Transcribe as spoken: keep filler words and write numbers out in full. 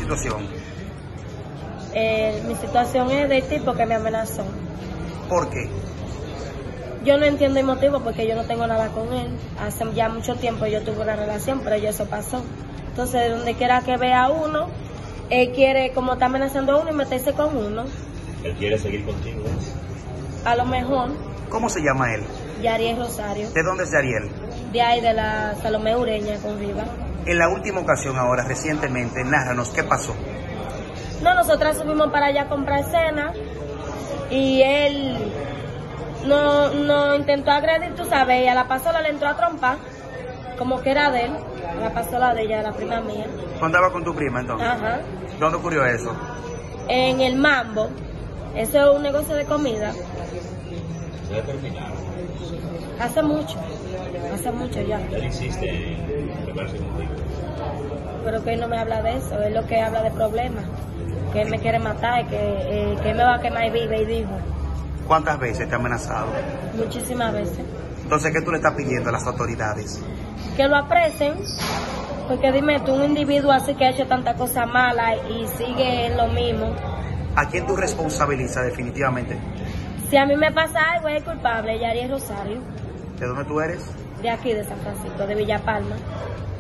situación? Eh, mi situación es del tipo que me amenazó. ¿Por qué? Yo no entiendo el motivo porque yo no tengo nada con él. Hace ya mucho tiempo yo tuve una relación, pero ya eso pasó. Entonces, donde quiera que vea a uno, él quiere, como está amenazando a uno, y meterse con uno. Él quiere seguir contigo. A lo mejor, ¿Cómo se llama él? Yariel Rosario, ¿De dónde es Yariel? de ahí de la Salomé Ureña con Riva. En la última ocasión, ahora, recientemente, nárranos, ¿qué pasó? No, nosotras subimos para allá a comprar cena y él no, no intentó agredir, tú sabes, y a la pasola le entró a trompar, como que era de él, a la pasola de ella, la prima mía. ¿Tú andabas con tu prima entonces? Ajá. ¿Dónde ocurrió eso? En el Mambo, eso es un negocio de comida. ¿Se terminaron? Hace mucho, hace mucho ya. Él insiste en pegarse contigo. Pero que él no me habla de eso, él lo que habla de problemas, que él me quiere matar, que, eh, que él me va a quemar y vive, y dijo. ¿Cuántas veces te ha amenazado? Muchísimas veces. Entonces, ¿qué tú le estás pidiendo a las autoridades? Que lo apresen, porque dime tú, un individuo así que ha hecho tanta cosa mala y sigue en lo mismo. ¿A quién tú responsabilizas definitivamente? Si a mí me pasa algo, es culpable, Yariel Rosario, ¿De dónde tú eres? de aquí, de San Francisco, de Villa Palma.